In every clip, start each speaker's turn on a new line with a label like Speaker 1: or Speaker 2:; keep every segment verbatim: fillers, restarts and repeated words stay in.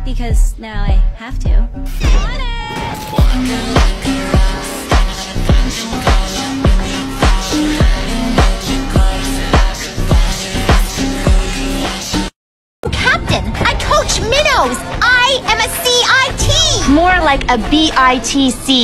Speaker 1: because now I have to.
Speaker 2: Captain, I coach minnows. I am a C I T.
Speaker 3: More like a B I T C.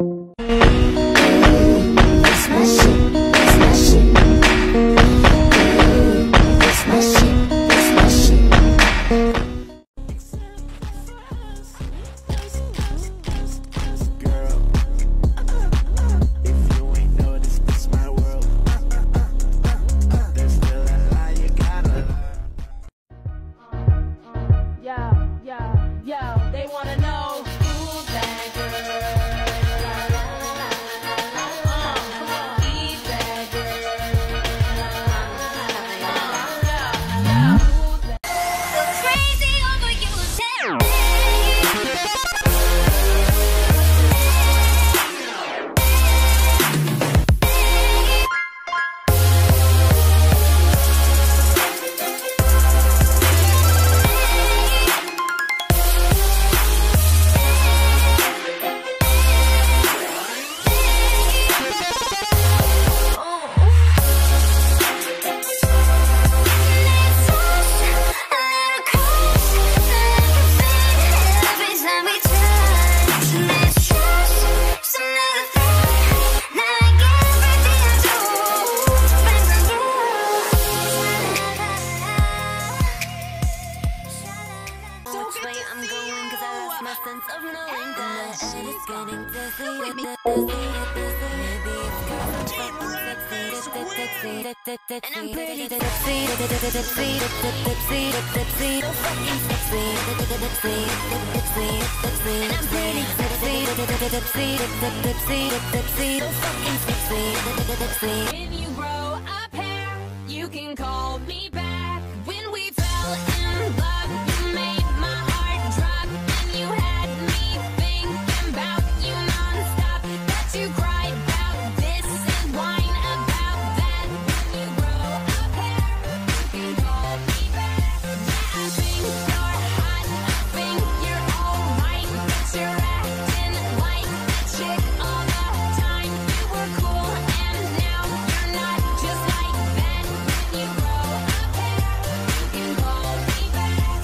Speaker 4: And I'm pretty tipsy, tipsy, tipsy, tipsy, tipsy, so fucking sexy, tipsy, tipsy, tipsy, and I'm pretty tipsy, tipsy, tipsy, tipsy, so fucking sexy, tipsy.
Speaker 5: When you grow up hair, you can call me back. When we fell in love, you made my heart drop, and you had me thinking about you nonstop. That you cried about this and whine about that. When you grow up hair, you can call me back. Yeah, I think you're hot, I think you're alright, but you're acting like a chick all the time. You were cool and now you're not, just like that. When you grow up hair, you can call me back.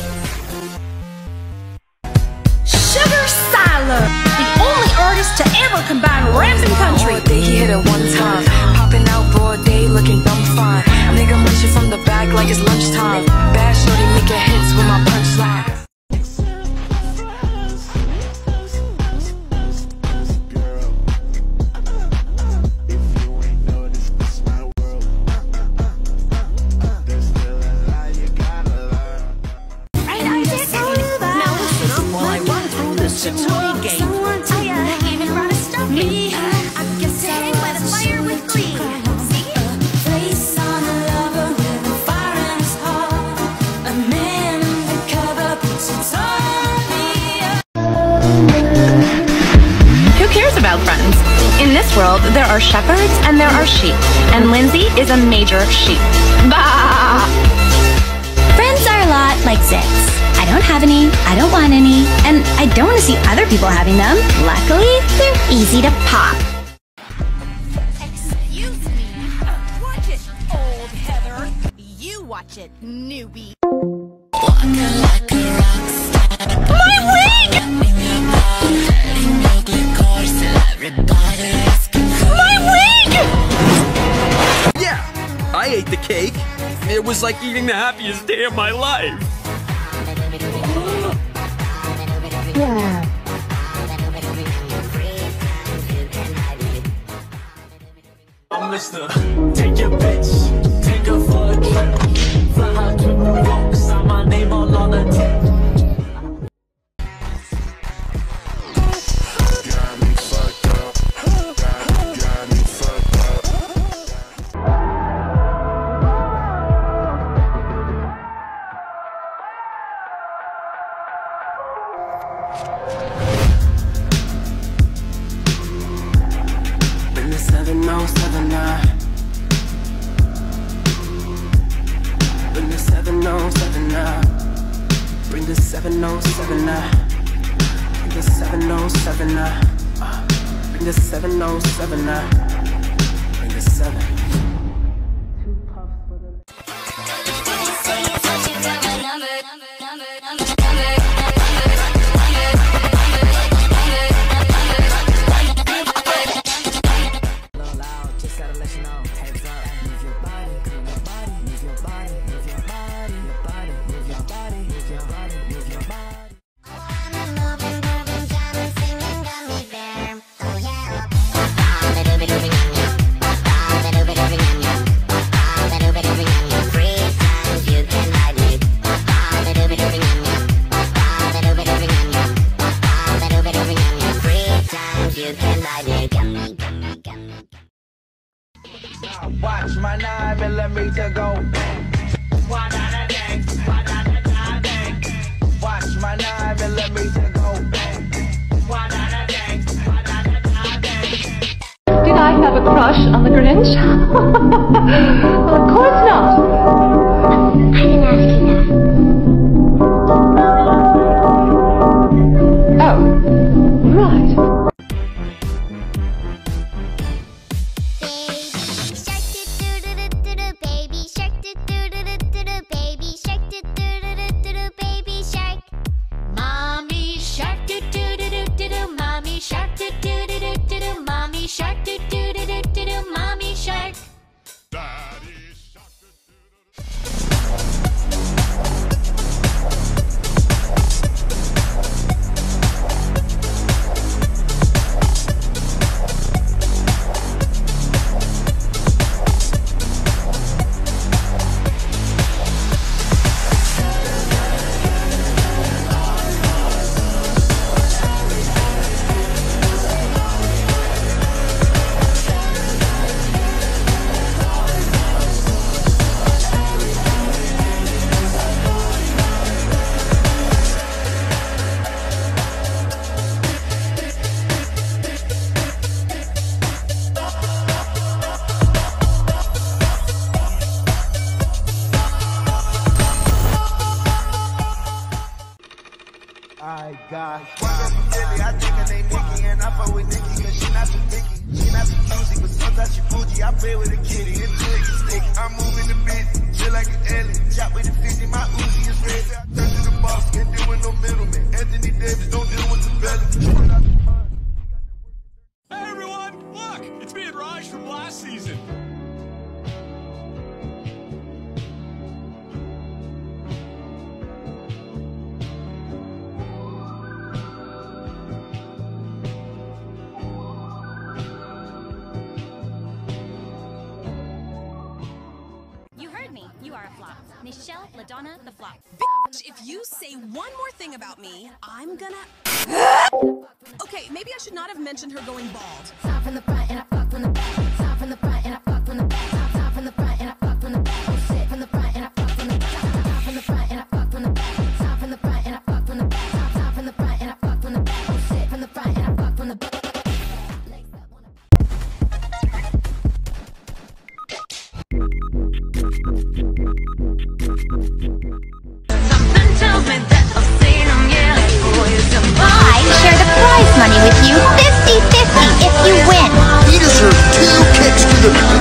Speaker 6: Sugar Siler, the only artist to ever combine rap and country.
Speaker 7: Broad day, he hit it one time. Popping out broad day, looking dumb fine. Nigga munching from the back like it's lunchtime. Bad shorty making hits with my punchline.
Speaker 3: About friends. In this world, there are shepherds and there are sheep, and Lindsay is a major sheep. Bah!
Speaker 1: Friends are a lot like zits. I don't have any, I don't want any, and I don't want to see other people having them. Luckily, they're easy to pop.
Speaker 2: Excuse me. Watch it, old Heather. You watch it, newbie.
Speaker 3: My wig! My wig!
Speaker 8: Yeah, I ate the cake. It was like eating the happiest day of my life.
Speaker 3: Yeah.
Speaker 9: I'm Mister Take your bitch, take her for a trip. Fly her to New York, sign my name all on the tip.
Speaker 7: Been the seven oh seven nine. Been the seven oh seven nine. Bring the
Speaker 10: the seven oh seven now. Bring the seven oh seven now. Uh, bring the seven oh seven now. Bring the seven. Two puffs for the.
Speaker 11: Watch my nine millimeter go. Watch my nine millimeter go.
Speaker 12: Did I have a crush on the Grinch? Well, of course not.
Speaker 4: I didn't ask you that.
Speaker 12: Oh, right.
Speaker 11: I got I think her name Nikki and I fuck with Nikki cause she not too picky. She not too choosy, but sometimes she bougie. I play with a kitty until it gets sticky. I'm moving the bitch, feel like an alien. Chop with the fifty, my Uzi is red. I turn to the boss, can't deal with no middleman. Anthony Davis, don't deal with the belly.
Speaker 8: Hey everyone, look! It's me and Raj from last season.
Speaker 1: You are a flop. Michelle LaDonna the flop.
Speaker 2: Bitch, if you say one more thing about me, I'm gonna... Okay, maybe I should not have mentioned her going bald.
Speaker 4: Top from the front and I fuck from the back. Top from the front and I fuck from the back. Top from the front and I fuck from the back. Oh shit, from the front and I fuck from the back. Top from the front and I fuck from the back. Top from the front and I fuck from the back. Top from the front and I fuck from the back. Oh shit, from the front and I fuck from the back.
Speaker 1: I share the prize money with you fifty fifty if you win.
Speaker 13: He deserves two kicks to the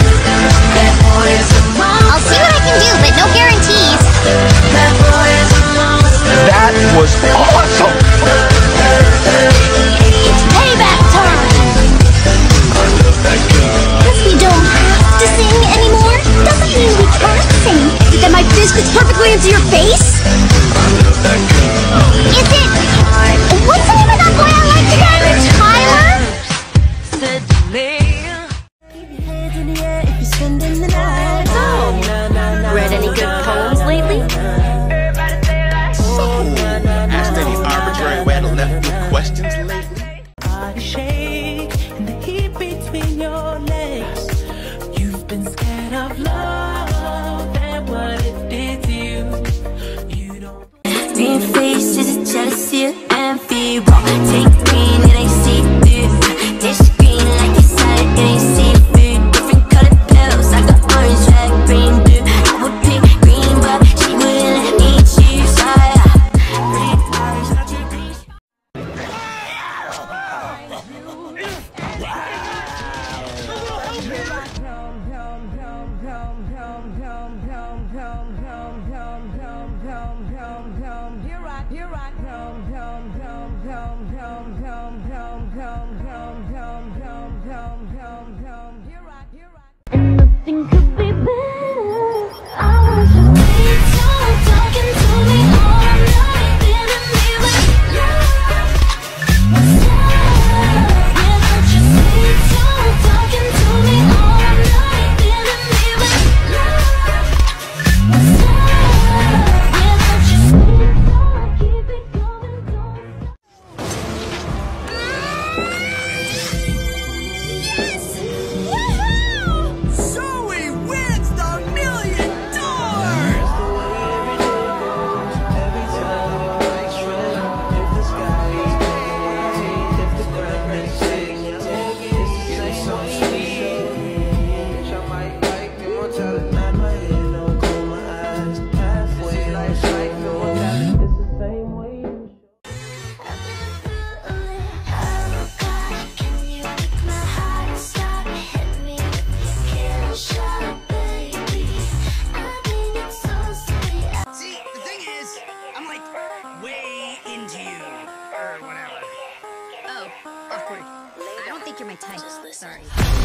Speaker 1: Oh, awkward. I don't think you're my type. Sorry.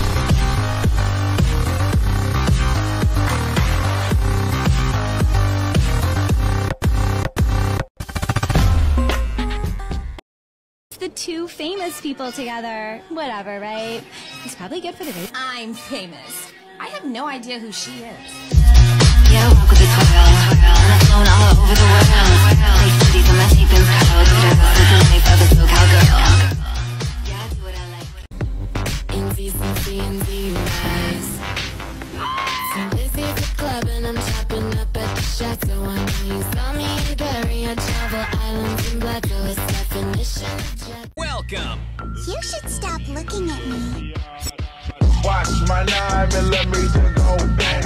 Speaker 1: The two famous people together. Whatever, right? It's probably good for the day.
Speaker 2: I'm famous. I have no idea who she is.
Speaker 4: Yeah, walk with the twirl, twirl. And I've flown all over the world. Take cities on my cheap and proud. Just go to the life of a SoCal girl. Yeah, I do what I like. Indecency and demise. So busy at the club and I'm chopping up at the chateau. I know you saw me in Barry. I travel islands and black. Oh, it's definition of jet.
Speaker 8: Welcome.
Speaker 13: You should stop looking at me.
Speaker 11: Watch my nine millimeter go bang.